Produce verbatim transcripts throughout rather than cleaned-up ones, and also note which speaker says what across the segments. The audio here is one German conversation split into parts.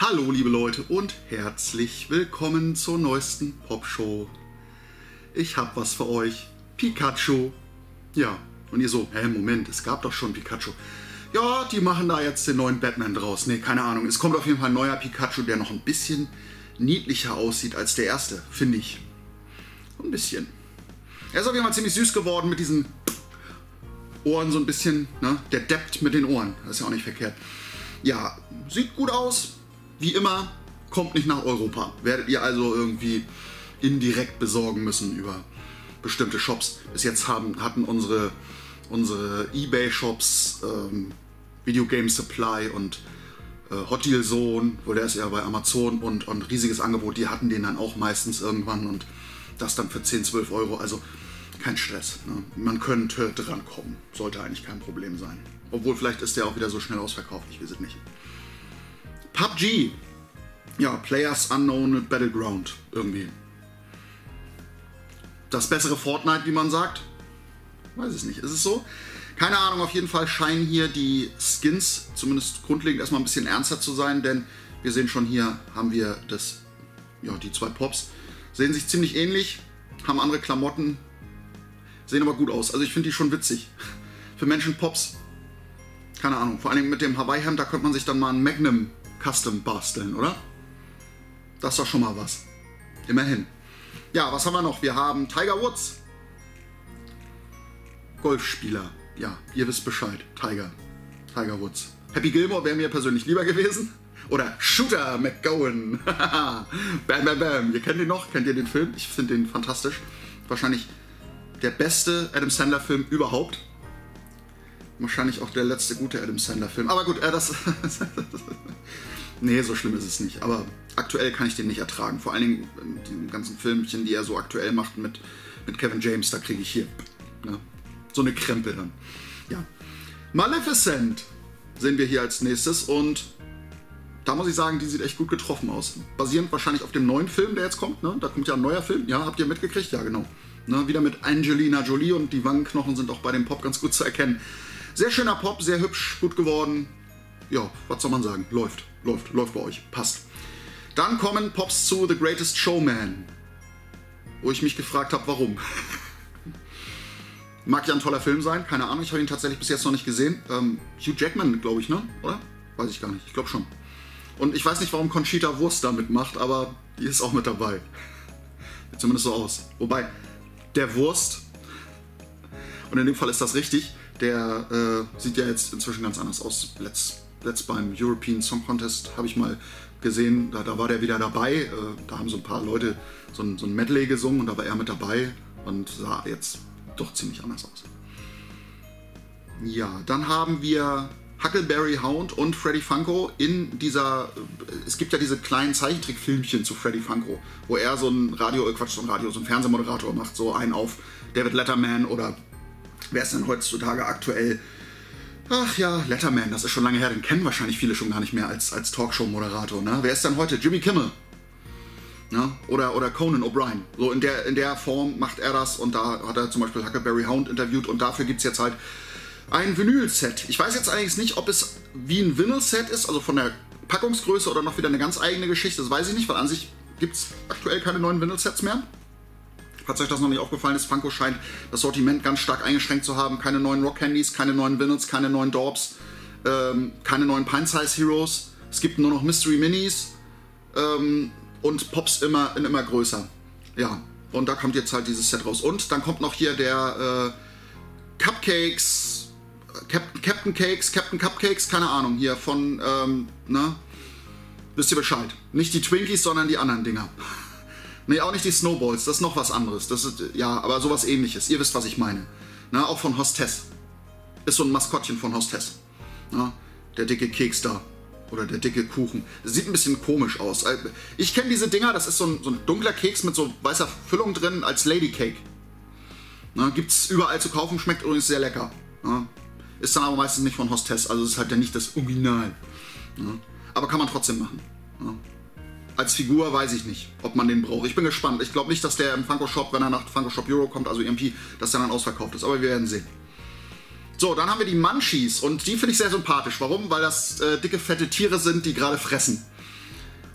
Speaker 1: Hallo liebe Leute und herzlich willkommen zur neuesten Popshow. Ich hab was für euch. Pikachu. Ja, und ihr so, hä, Moment, es gab doch schon Pikachu. Ja, die machen da jetzt den neuen Batman draus. Ne, keine Ahnung. Es kommt auf jeden Fall ein neuer Pikachu, der noch ein bisschen niedlicher aussieht als der erste, finde ich. Ein bisschen. Er ist auf jeden Fall ziemlich süß geworden mit diesen Ohren so ein bisschen, ne? Der deppt mit den Ohren. Das ist ja auch nicht verkehrt. Ja, sieht gut aus. Wie immer, kommt nicht nach Europa. Werdet ihr also irgendwie indirekt besorgen müssen über bestimmte Shops. Bis jetzt haben, hatten unsere, unsere eBay-Shops, ähm, Video Game Supply und äh, Hot Deal Zone, wo der ist ja bei Amazon und, und riesiges Angebot, die hatten den dann auch meistens irgendwann und das dann für zehn, zwölf Euro. Also kein Stress. Ne? Man könnte drankommen. Sollte eigentlich kein Problem sein. Obwohl vielleicht ist der auch wieder so schnell ausverkauft. Ich weiß es nicht. P U B G. Ja, Players Unknown Battleground. Irgendwie. Das bessere Fortnite, wie man sagt? Weiß es nicht. Ist es so? Keine Ahnung. Auf jeden Fall scheinen hier die Skins zumindest grundlegend erstmal ein bisschen ernster zu sein. Denn wir sehen schon hier, haben wir das, ja, die zwei Pops. Sehen sich ziemlich ähnlich. Haben andere Klamotten. Sehen aber gut aus. Also ich finde die schon witzig. Für Menschen Pops. Keine Ahnung. Vor allem mit dem Hawaii-Hemd, da könnte man sich dann mal ein Magnum Custom basteln, oder? Das ist doch schon mal was. Immerhin. Ja, was haben wir noch? Wir haben Tiger Woods. Golfspieler. Ja, ihr wisst Bescheid. Tiger. Tiger Woods. Happy Gilmore wäre mir persönlich lieber gewesen. Oder Shooter McGowan. Bam, bam, bam. Ihr kennt den noch? Kennt ihr den Film? Ich finde den fantastisch. Wahrscheinlich der beste Adam Sandler Film überhaupt. Wahrscheinlich auch der letzte gute Adam Sandler Film. Aber gut, äh, das... nee, so schlimm ist es nicht. Aber aktuell kann ich den nicht ertragen. Vor allen Dingen die ganzen Filmchen, die er so aktuell macht mit, mit Kevin James, da kriege ich hier ne, so eine Krempel dann. Ja. Maleficent sehen wir hier als nächstes und da muss ich sagen, die sieht echt gut getroffen aus. Basierend wahrscheinlich auf dem neuen Film, der jetzt kommt. Ne? Da kommt ja ein neuer Film. Ja, habt ihr mitgekriegt? Ja, genau. Ne, wieder mit Angelina Jolie und die Wangenknochen sind auch bei dem Pop ganz gut zu erkennen. Sehr schöner Pop, sehr hübsch, gut geworden. Ja, was soll man sagen? Läuft, läuft, läuft bei euch. Passt. Dann kommen Pops zu The Greatest Showman. Wo ich mich gefragt habe, warum. Mag ja ein toller Film sein, keine Ahnung. Ich habe ihn tatsächlich bis jetzt noch nicht gesehen. Ähm, Hugh Jackman, glaube ich, ne? Oder? Weiß ich gar nicht. Ich glaube schon. Und ich weiß nicht, warum Conchita Wurst da mitmacht, aber die ist auch mit dabei. Sieht zumindest so aus. Wobei, der Wurst, und in dem Fall ist das richtig, der äh, sieht ja jetzt inzwischen ganz anders aus. Letzt, letzt beim European Song Contest habe ich mal gesehen, da, da war der wieder dabei. Äh, da haben so ein paar Leute so ein, so ein Medley gesungen und da war er mit dabei und sah jetzt doch ziemlich anders aus. Ja, dann haben wir Huckleberry Hound und Freddy Funko in dieser, es gibt ja diese kleinen Zeichentrickfilmchen zu Freddy Funko, wo er so ein Radio, äh Quatsch, so ein Radio, so ein Fernsehmoderator macht, so einen auf David Letterman oder wer ist denn heutzutage aktuell? Ach ja, Letterman, das ist schon lange her, den kennen wahrscheinlich viele schon gar nicht mehr als, als Talkshow-Moderator. Ne? Wer ist denn heute? Jimmy Kimmel. Ne? Oder, oder Conan O'Brien. So in der, in der Form macht er das und da hat er zum Beispiel Huckleberry Hound interviewt und dafür gibt es jetzt halt ein Vinyl-Set. Ich weiß jetzt allerdings nicht, ob es wie ein Vinyl-Set ist, also von der Packungsgröße oder noch wieder eine ganz eigene Geschichte, das weiß ich nicht, weil an sich gibt es aktuell keine neuen Vinyl-Sets mehr. Falls euch das noch nicht aufgefallen ist, Funko scheint das Sortiment ganz stark eingeschränkt zu haben. Keine neuen Rock Candies, keine neuen Vinyls, keine neuen Dorbs, ähm, keine neuen Pint-Size Heroes. Es gibt nur noch Mystery Minis ähm, und Pops immer, in immer größer. Ja, und da kommt jetzt halt dieses Set raus. Und dann kommt noch hier der äh, Cupcakes, Captain, Captain Cakes, Captain Cupcakes, keine Ahnung, hier von, ähm, ne? Wisst ihr Bescheid. Nicht die Twinkies, sondern die anderen Dinger. Ne, auch nicht die Snowballs, das ist noch was anderes. Das ist, ja, aber sowas ähnliches. Ihr wisst, was ich meine. Na, auch von Hostess. Ist so ein Maskottchen von Hostess. Na, der dicke Keks da. Oder der dicke Kuchen. Das sieht ein bisschen komisch aus. Ich kenne diese Dinger, das ist so ein, so ein dunkler Keks mit so weißer Füllung drin als Lady Cake. Gibt es überall zu kaufen, schmeckt übrigens sehr lecker. Na, ist dann aber meistens nicht von Hostess, also ist halt ja nicht das Original. Na, aber kann man trotzdem machen. Na. Als Figur weiß ich nicht, ob man den braucht. Ich bin gespannt. Ich glaube nicht, dass der im Funko Shop, wenn er nach Funko Shop Euro kommt, also E M P, dass der dann ausverkauft ist. Aber wir werden sehen. So, dann haben wir die Munchies und die finde ich sehr sympathisch. Warum? Weil das äh, dicke, fette Tiere sind, die gerade fressen.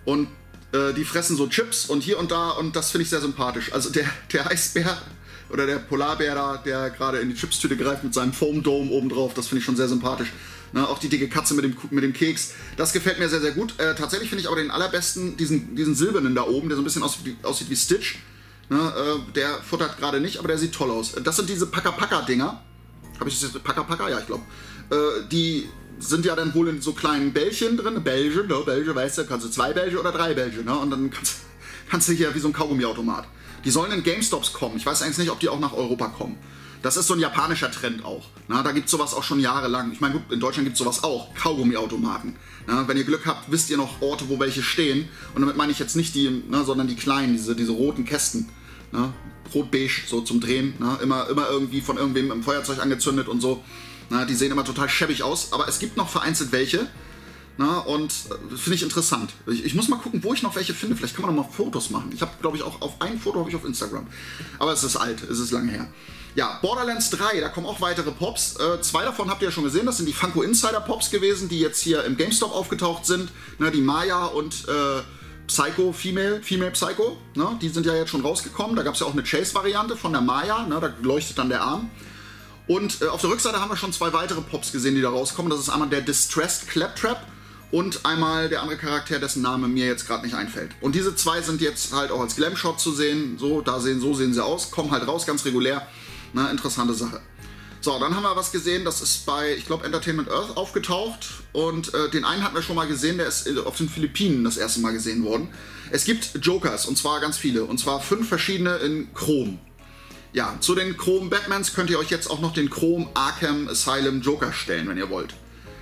Speaker 1: Und äh, die fressen so Chips und hier und da und das finde ich sehr sympathisch. Also der, der Eisbär oder der Polarbär da, der gerade in die Chipstüte greift mit seinem Foam Dome oben drauf, das finde ich schon sehr sympathisch. Ne, auch die dicke Katze mit dem, mit dem Keks, das gefällt mir sehr, sehr gut. Äh, tatsächlich finde ich aber den allerbesten, diesen, diesen silbernen da oben, der so ein bisschen aussieht wie, aussieht wie Stitch. Ne, äh, der futtert gerade nicht, aber der sieht toll aus. Das sind diese Paka-Paka-Dinger. Habe ich das jetzt? Paka-Paka? Ja, ich glaube. Äh, die sind ja dann wohl in so kleinen Bällchen drin. Bälge, ne, Bälge, weißt du, kannst du zwei Bälge oder drei Bälge, ne? Und dann kannst, kannst du hier wie so ein Kaugummiautomat. Die sollen in GameStops kommen. Ich weiß eigentlich nicht, ob die auch nach Europa kommen. Das ist so ein japanischer Trend auch. Na, da gibt es sowas auch schon jahrelang. Ich meine, gut, in Deutschland gibt es sowas auch. Kaugummiautomaten. Na, wenn ihr Glück habt, wisst ihr noch Orte, wo welche stehen. Und damit meine ich jetzt nicht die, ne, sondern die kleinen, diese, diese roten Kästen. Na, rot-beige, so zum Drehen. Na, immer, immer irgendwie von irgendwem im Feuerzeug angezündet und so. Na, die sehen immer total schäbig aus. Aber es gibt noch vereinzelt welche. Na, und das finde ich interessant. Ich, ich muss mal gucken, wo ich noch welche finde. Vielleicht kann man noch mal Fotos machen. Ich habe, glaube ich, auch auf ein Foto habe ich auf Instagram. Aber es ist alt, es ist lange her. Ja, Borderlands drei, da kommen auch weitere Pops. Äh, zwei davon habt ihr ja schon gesehen, das sind die Funko Insider Pops gewesen, die jetzt hier im GameStop aufgetaucht sind. Ne, die Maya und äh, Psycho, Female, Female Psycho, ne, die sind ja jetzt schon rausgekommen. Da gab es ja auch eine Chase-Variante von der Maya, ne, da leuchtet dann der Arm. Und äh, auf der Rückseite haben wir schon zwei weitere Pops gesehen, die da rauskommen. Das ist einmal der Distressed Claptrap und einmal der andere Charakter, dessen Name mir jetzt gerade nicht einfällt. Und diese zwei sind jetzt halt auch als Glam-Shot zu sehen. So, da sehen, so sehen sie aus, kommen halt raus, ganz regulär. Na, interessante Sache. So, dann haben wir was gesehen, das ist bei, ich glaube, Entertainment Earth aufgetaucht. Und äh, den einen hatten wir schon mal gesehen, der ist auf den Philippinen das erste Mal gesehen worden. Es gibt Jokers, und zwar ganz viele. Und zwar fünf verschiedene in Chrom. Ja, zu den Chrom Batmans könnt ihr euch jetzt auch noch den Chrom Arkham Asylum Joker stellen, wenn ihr wollt.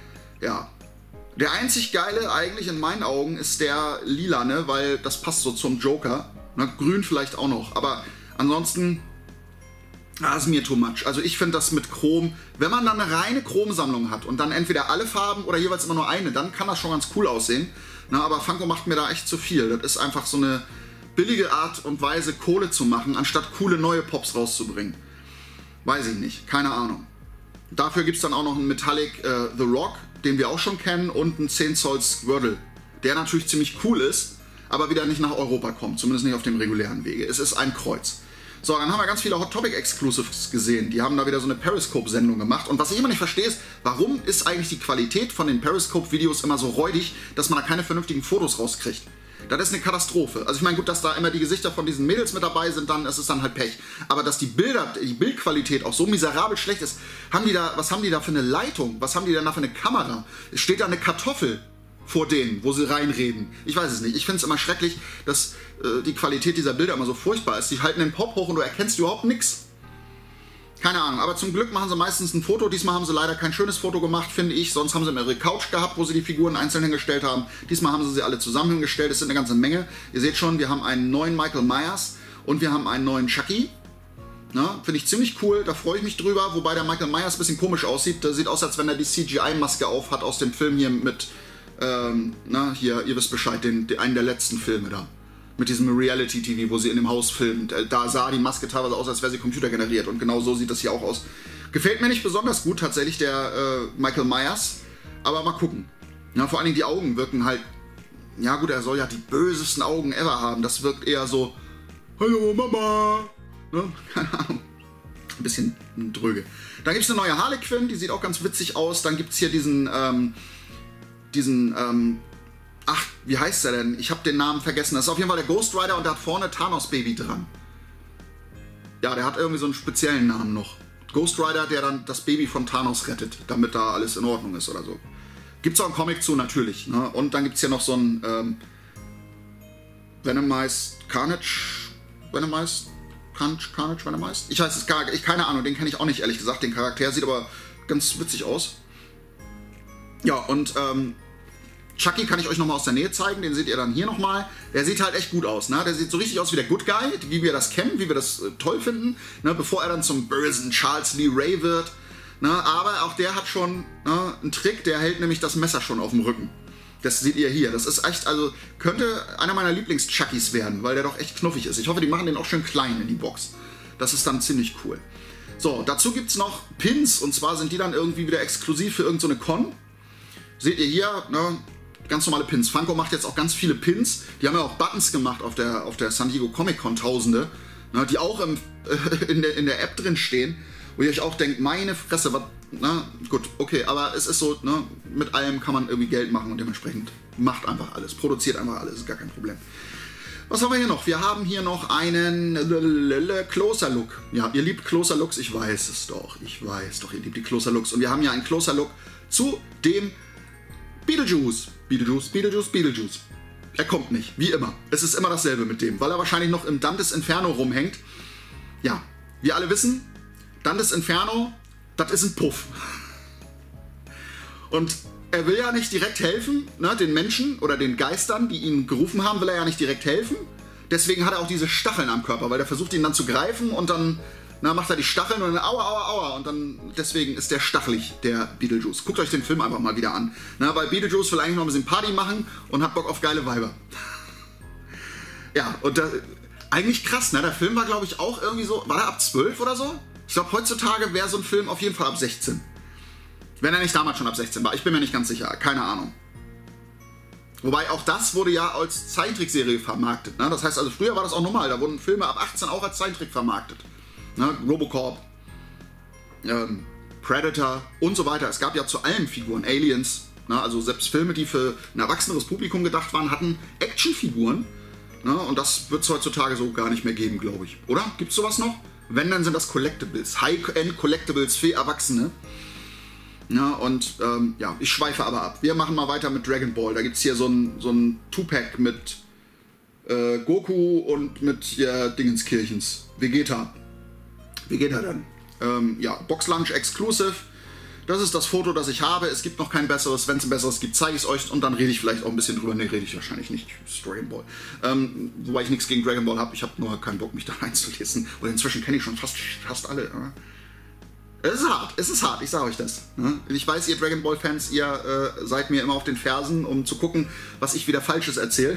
Speaker 1: Ja. Der einzig geile eigentlich in meinen Augen ist der lilane, weil das passt so zum Joker. Na, grün vielleicht auch noch, aber ansonsten... Das ist mir too much. Also ich finde das mit Chrom, wenn man dann eine reine Chrom-Sammlung hat und dann entweder alle Farben oder jeweils immer nur eine, dann kann das schon ganz cool aussehen. Na, aber Funko macht mir da echt zu viel. Das ist einfach so eine billige Art und Weise, Kohle zu machen, anstatt coole neue Pops rauszubringen. Weiß ich nicht, keine Ahnung. Dafür gibt es dann auch noch einen Metallic äh, The Rock, den wir auch schon kennen, und einen zehn Zoll Squirtle, der natürlich ziemlich cool ist, aber wieder nicht nach Europa kommt, zumindest nicht auf dem regulären Wege. Es ist ein Kreuz. So, dann haben wir ganz viele Hot Topic Exclusives gesehen. Die haben da wieder so eine Periscope-Sendung gemacht. Und was ich immer nicht verstehe ist, warum ist eigentlich die Qualität von den Periscope-Videos immer so räudig, dass man da keine vernünftigen Fotos rauskriegt? Das ist eine Katastrophe. Also ich meine, gut, dass da immer die Gesichter von diesen Mädels mit dabei sind, dann ist es dann halt Pech. Aber dass die Bilder, die Bildqualität auch so miserabel schlecht ist, haben die da, was haben die da für eine Leitung? Was haben die denn da für eine Kamera? Es steht da eine Kartoffel vor denen, wo sie reinreden. Ich weiß es nicht. Ich finde es immer schrecklich, dass äh, die Qualität dieser Bilder immer so furchtbar ist. Die halten den Pop hoch und du erkennst überhaupt nichts. Keine Ahnung, aber zum Glück machen sie meistens ein Foto. Diesmal haben sie leider kein schönes Foto gemacht, finde ich. Sonst haben sie immer ihre Couch gehabt, wo sie die Figuren einzeln hingestellt haben. Diesmal haben sie sie alle zusammen hingestellt. Es sind eine ganze Menge. Ihr seht schon, wir haben einen neuen Michael Myers und wir haben einen neuen Chucky. Finde ich ziemlich cool, da freue ich mich drüber. Wobei der Michael Myers ein bisschen komisch aussieht. Der sieht aus, als wenn er die C G I-Maske auf hat aus dem Film hier mit... Ähm, na, hier, ihr wisst Bescheid, den, den, einen der letzten Filme da. Mit diesem Reality-T V, wo sie in dem Haus filmen. Da sah die Maske teilweise aus, als wäre sie computergeneriert. Und genau so sieht das hier auch aus. Gefällt mir nicht besonders gut tatsächlich, der äh, Michael Myers. Aber mal gucken. Ja, vor allen Dingen die Augen wirken halt... Ja gut, er soll ja die bösesten Augen ever haben. Das wirkt eher so... Hallo Mama! Ne? Keine Ahnung. Ein bisschen dröge. Dann gibt es eine neue Harley Quinn, die sieht auch ganz witzig aus. Dann gibt es hier diesen... Ähm, diesen, ähm, ach, wie heißt der denn? Ich habe den Namen vergessen. Das ist auf jeden Fall der Ghost Rider und der hat vorne Thanos Baby dran. Ja, der hat irgendwie so einen speziellen Namen noch. Ghost Rider, der dann das Baby von Thanos rettet, damit da alles in Ordnung ist oder so. Gibt's auch einen Comic zu, natürlich. Ne? Und dann gibt's hier noch so einen ähm, Venomized Carnage, Venomized Carnage, Carnage, Venomized? Ich weiß es gar nicht, keine Ahnung, den kenne ich auch nicht, ehrlich gesagt. Den Charakter sieht aber ganz witzig aus. Ja, und ähm, Chucky kann ich euch nochmal aus der Nähe zeigen, den seht ihr dann hier nochmal. Der sieht halt echt gut aus, ne? Der sieht so richtig aus wie der Good Guy, wie wir das kennen, wie wir das äh, toll finden, ne? Bevor er dann zum bösen Charles Lee Ray wird. Ne? Aber auch der hat schon ne, einen Trick, der hält nämlich das Messer schon auf dem Rücken. Das seht ihr hier. Das ist echt, also könnte einer meiner Lieblings-Chuckys werden, weil der doch echt knuffig ist. Ich hoffe, die machen den auch schön klein in die Box. Das ist dann ziemlich cool. So, dazu gibt es noch Pins, und zwar sind die dann irgendwie wieder exklusiv für irgendeine so Con. Seht ihr hier, ne? ganz normale Pins. Funko macht jetzt auch ganz viele Pins. Die haben ja auch Buttons gemacht auf der, auf der San Diego Comic Con, Tausende, ne, die auch im, äh, in, der, in der App drin stehen. Wo ihr euch auch denkt, meine Fresse, was, na gut, okay, aber es ist so, ne, mit allem kann man irgendwie Geld machen und dementsprechend macht einfach alles, produziert einfach alles, ist gar kein Problem. Was haben wir hier noch? Wir haben hier noch einen Closer Look. Ja, ihr liebt Closer Looks, ich weiß es doch, ich weiß doch, ihr liebt die Closer Looks. Und wir haben hier einen Closer Look zu dem Beetlejuice. Beetlejuice, Beetlejuice, Beetlejuice. Er kommt nicht, wie immer. Es ist immer dasselbe mit dem, weil er wahrscheinlich noch im Dantes Inferno rumhängt. Ja, wir alle wissen, Dantes Inferno, das ist ein Puff. Und er will ja nicht direkt helfen, ne, den Menschen oder den Geistern, die ihn gerufen haben, will er ja nicht direkt helfen. Deswegen hat er auch diese Stacheln am Körper, weil er versucht, ihn dann zu greifen und dann na, macht er die Stacheln und dann aua, aua, aua. Und dann, deswegen ist der stachelig, der Beetlejuice. Guckt euch den Film einfach mal wieder an. Na, weil Beetlejuice will eigentlich noch ein bisschen Party machen und hat Bock auf geile Weiber. Ja, und da, eigentlich krass, ne? Der Film war, glaube ich, auch irgendwie so, war er ab zwölf oder so? Ich glaube, heutzutage wäre so ein Film auf jeden Fall ab sechzehn. Wenn er nicht damals schon ab sechzehn war. Ich bin mir nicht ganz sicher. Keine Ahnung. Wobei auch das wurde ja als Zeichentrickserie vermarktet. Ne? Das heißt also, früher war das auch normal. Da wurden Filme ab achtzehn auch als Zeichentrick vermarktet. Ne? Robocop, ähm, Predator und so weiter. Es gab ja zu allem Figuren. Aliens. Ne? Also selbst Filme, die für ein erwachseneres Publikum gedacht waren, hatten Actionfiguren. Ne? Und das wird es heutzutage so gar nicht mehr geben, glaube ich. Oder? Gibt es sowas noch? Wenn, dann sind das Collectibles. High-End Collectibles für Erwachsene. Ja, und ähm, ja, ich schweife aber ab. Wir machen mal weiter mit Dragon Ball. Da gibt es hier so ein, so ein Two-Pack mit äh, Goku und mit ja, Dingenskirchens. Vegeta. Vegeta dann. Ähm, ja, Box Lunch Exclusive. Das ist das Foto, das ich habe. Es gibt noch kein besseres. Wenn es ein besseres gibt, zeige ich es euch und dann rede ich vielleicht auch ein bisschen drüber. Ne, rede ich wahrscheinlich nicht. Das ist Dragon Ball. Ähm, wobei ich nichts gegen Dragon Ball habe. Ich habe nur keinen Bock, mich da reinzulesen. Und inzwischen kenne ich schon fast, fast alle. Ja. Es ist hart, es ist hart, ich sage euch das. Ich weiß, ihr Dragon Ball Fans, ihr äh, seid mir immer auf den Fersen, um zu gucken, was ich wieder Falsches erzähle.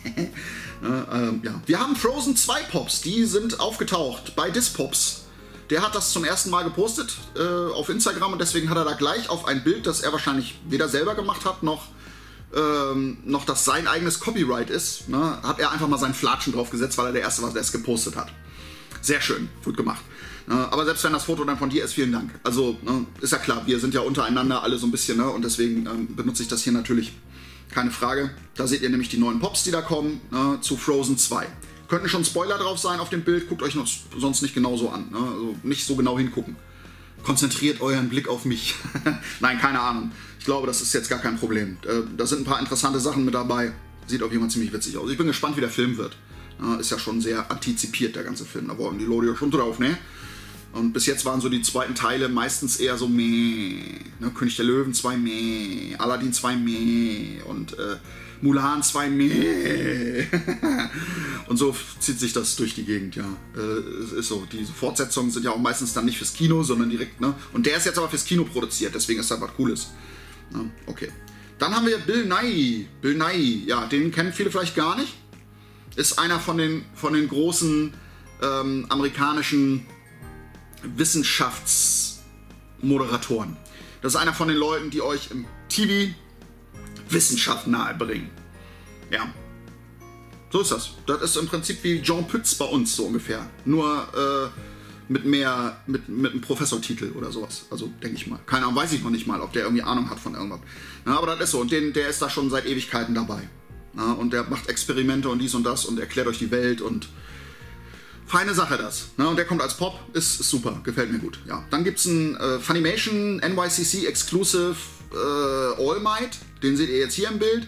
Speaker 1: ähm, ja. Wir haben Frozen zwei Pops, die sind aufgetaucht bei Dispops. Der hat das zum ersten Mal gepostet äh, auf Instagram und deswegen hat er da gleich auf ein Bild, das er wahrscheinlich weder selber gemacht hat, noch, ähm, noch das sein eigenes Copyright ist, ne, hat er einfach mal seinen Flatschen drauf gesetzt, weil er der Erste war, der es gepostet hat. Sehr schön, gut gemacht. Aber selbst wenn das Foto dann von dir ist, vielen Dank. Also ist ja klar, wir sind ja untereinander alle so ein bisschen, ne? Und deswegen ähm, benutze ich das hier natürlich, keine Frage. Da seht ihr nämlich die neuen Pops, die da kommen, ne? Zu Frozen zwei. Könnten schon Spoiler drauf sein auf dem Bild, guckt euch noch sonst nicht genauso an. Ne? Also nicht so genau hingucken. Konzentriert euren Blick auf mich. Nein, keine Ahnung. Ich glaube, das ist jetzt gar kein Problem. Äh, da sind ein paar interessante Sachen mit dabei. Sieht auf jeden Fall ziemlich witzig aus. Ich bin gespannt, wie der Film wird. Ja, ist ja schon sehr antizipiert, der ganze Film. Da wollen die Leute ja schon drauf, ne? Und bis jetzt waren so die zweiten Teile meistens eher so meh. Ne? König der Löwen zwei meh, Aladdin zwei meh und äh, Mulan zwei meh. Und so zieht sich das durch die Gegend, ja. Äh, es ist so, diese Fortsetzungen sind ja auch meistens dann nicht fürs Kino, sondern direkt, ne? Und der ist jetzt aber fürs Kino produziert, deswegen ist das was Cooles. Ne? Okay. Dann haben wir Bill Nighy. Bill Nighy, ja, den kennen viele vielleicht gar nicht. Ist einer von den, von den großen ähm, amerikanischen Wissenschaftsmoderatoren. Das ist einer von den Leuten, die euch im T V Wissenschaft nahebringen. Ja. So ist das. Das ist im Prinzip wie Jean Pütz bei uns, so ungefähr. Nur äh, mit mehr, mit, mit einem Professortitel oder sowas. Also denke ich mal. Keine Ahnung, weiß ich noch nicht mal, ob der irgendwie Ahnung hat von irgendwas. Ja, aber das ist so. Und den, der ist da schon seit Ewigkeiten dabei. Ja, und der macht Experimente und dies und das und erklärt euch die Welt und feine Sache das. Ne? Und der kommt als Pop, ist, ist super, gefällt mir gut. Ja. Dann gibt es einen äh, Funimation N Y C C Exclusive äh, All Might, den seht ihr jetzt hier im Bild.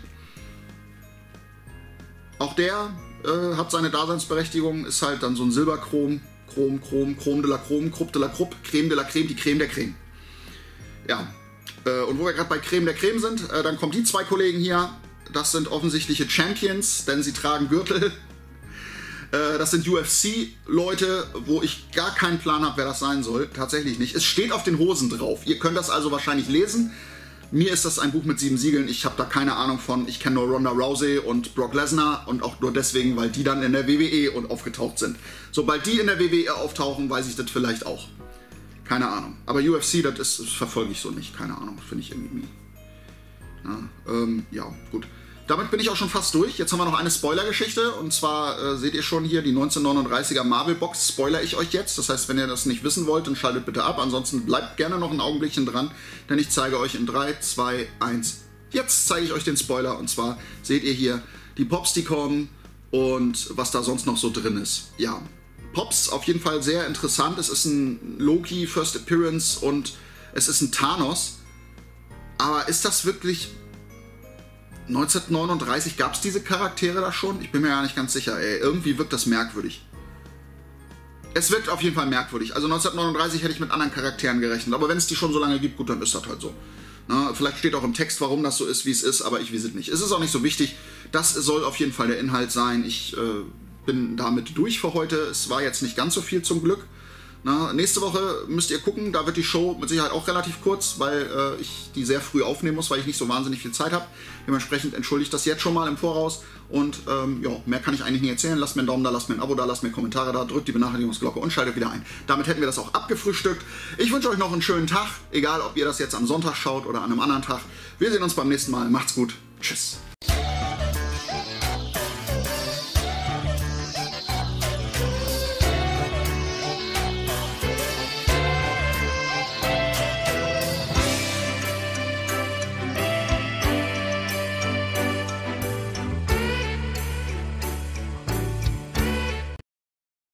Speaker 1: Auch der äh, hat seine Daseinsberechtigung, ist halt dann so ein Silberchrom, Chrom, Chrom, Chrom de la Chrom, Krupp de la Krupp, Creme de la Creme, die Creme der Creme. Ja, äh, und wo wir gerade bei Creme der Creme sind, äh, dann kommen die zwei Kollegen hier. Das sind offensichtliche Champions, denn sie tragen Gürtel. Das sind U F C-Leute, wo ich gar keinen Plan habe, wer das sein soll. Tatsächlich nicht. Es steht auf den Hosen drauf. Ihr könnt das also wahrscheinlich lesen. Mir ist das ein Buch mit sieben Siegeln. Ich habe da keine Ahnung von. Ich kenne nur Ronda Rousey und Brock Lesnar und auch nur deswegen, weil die dann in der W W E und aufgetaucht sind. Sobald die in der W W E auftauchen, weiß ich das vielleicht auch. Keine Ahnung. Aber U F C, das, ist, das verfolge ich so nicht. Keine Ahnung. Finde ich irgendwie... Ja, ähm, ja, gut. Damit bin ich auch schon fast durch. Jetzt haben wir noch eine Spoiler-Geschichte. Und zwar äh, seht ihr schon hier die neunzehnhundertneununddreißiger Marvel-Box. Spoiler ich euch jetzt. Das heißt, wenn ihr das nicht wissen wollt, dann schaltet bitte ab. Ansonsten bleibt gerne noch ein Augenblickchen dran. Denn ich zeige euch in drei, zwei, eins. Jetzt zeige ich euch den Spoiler. Und zwar seht ihr hier die Pops, die kommen und was da sonst noch so drin ist. Ja, Pops auf jeden Fall sehr interessant. Es ist ein Loki First Appearance und es ist ein Thanos. Aber ist das wirklich... neunzehnhundertneununddreißig gab es diese Charaktere da schon? Ich bin mir gar nicht ganz sicher. Ey, irgendwie wirkt das merkwürdig. Es wirkt auf jeden Fall merkwürdig. Also neunzehnhundertneununddreißig hätte ich mit anderen Charakteren gerechnet. Aber wenn es die schon so lange gibt, gut, dann ist das halt so. Na, vielleicht steht auch im Text, warum das so ist, wie es ist, aber ich weiß es nicht. Es ist auch nicht so wichtig. Das soll auf jeden Fall der Inhalt sein. Ich äh, bin damit durch für heute. Es war jetzt nicht ganz so viel zum Glück. Na, nächste Woche müsst ihr gucken, da wird die Show mit Sicherheit auch relativ kurz, weil äh, ich die sehr früh aufnehmen muss, weil ich nicht so wahnsinnig viel Zeit habe. Dementsprechend entschuldigt das jetzt schon mal im Voraus. Und ähm, ja, mehr kann ich eigentlich nicht erzählen. Lasst mir einen Daumen da, lasst mir ein Abo da, lasst mir Kommentare da, drückt die Benachrichtigungsglocke und schaltet wieder ein. Damit hätten wir das auch abgefrühstückt. Ich wünsche euch noch einen schönen Tag, egal ob ihr das jetzt am Sonntag schaut oder an einem anderen Tag. Wir sehen uns beim nächsten Mal. Macht's gut. Tschüss.